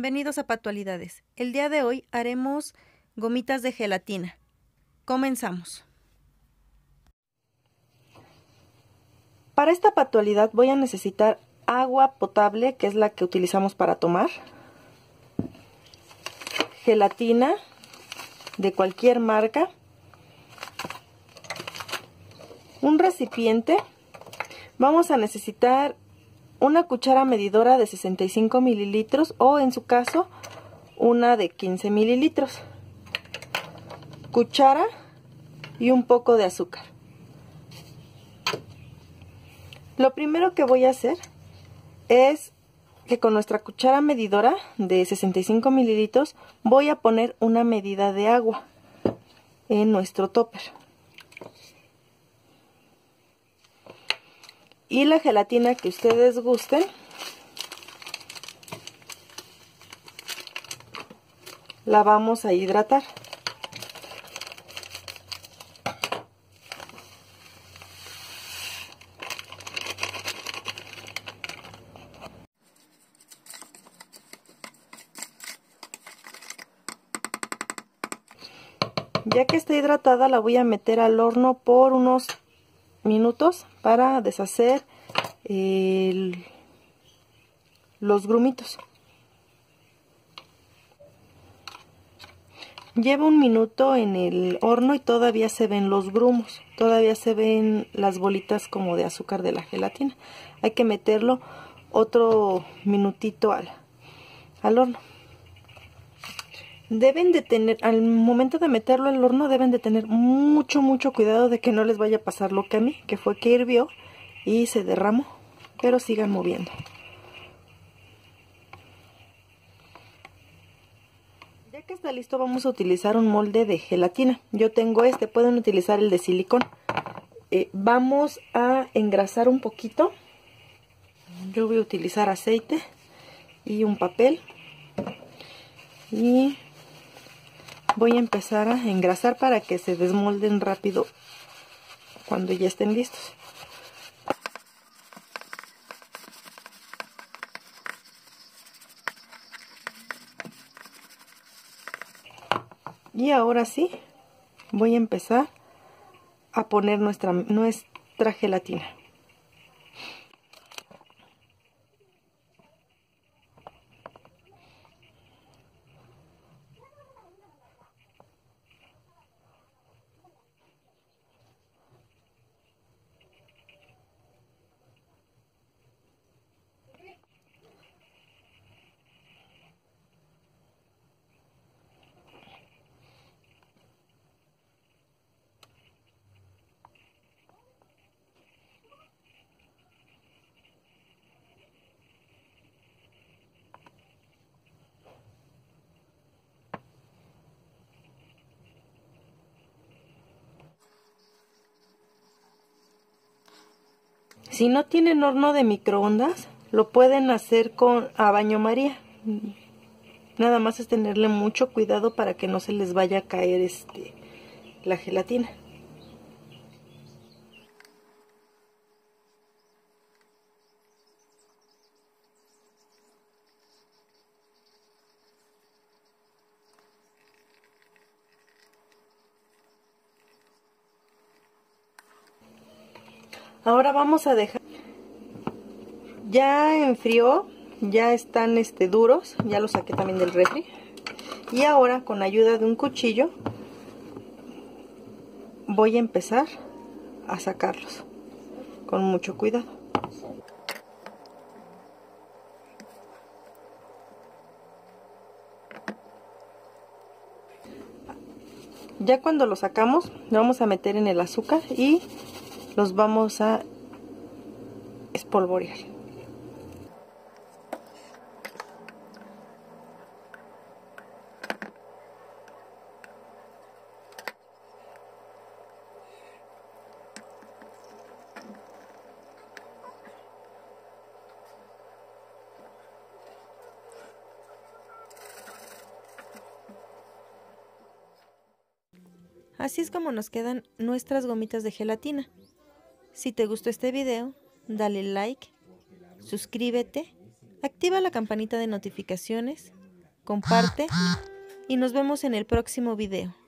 bienvenidos a Patualidades. El día de hoy haremos gomitas de gelatina. Comenzamos. Para esta patualidad voy a necesitar agua potable, que es la que utilizamos para tomar, gelatina de cualquier marca, un recipiente. Vamos a necesitar una cuchara medidora de 65 mililitros o en su caso una de 15 mililitros, cuchara y un poco de azúcar. Lo primero que voy a hacer es que con nuestra cuchara medidora de 65 mililitros voy a poner una medida de agua en nuestro topper. Y la gelatina que ustedes gusten la vamos a hidratar. Ya que está hidratada, la voy a meter al horno por unos minutos para deshacer los grumitos. Lleva un minuto en el horno y todavía se ven los grumos, todavía se ven las bolitas como de azúcar de la gelatina. Hay que meterlo otro minutito al horno. Deben de tener, al momento de meterlo al horno, deben de tener mucho cuidado de que no les vaya a pasar lo que a mí, que fue que hirvió y se derramó, pero sigan moviendo. Ya que está listo, vamos a utilizar un molde de gelatina. Yo tengo este, pueden utilizar el de silicón. Vamos a engrasar un poquito. Yo voy a utilizar aceite y un papel. Y voy a empezar a engrasar para que se desmolden rápido cuando ya estén listos. Y ahora sí, voy a empezar a poner nuestra gelatina. Si no tienen horno de microondas, lo pueden hacer a baño María. Nada más es tenerle mucho cuidado para que no se les vaya a caer la gelatina. Ahora vamos a dejar, ya enfrió, ya están duros, ya los saqué también del refri. Y ahora con ayuda de un cuchillo voy a empezar a sacarlos con mucho cuidado. Ya cuando los sacamos, lo vamos a meter en el azúcar y los vamos a espolvorear. Así es como nos quedan nuestras gomitas de gelatina. Si te gustó este video, dale like, suscríbete, activa la campanita de notificaciones comparte y nos vemos en el próximo video.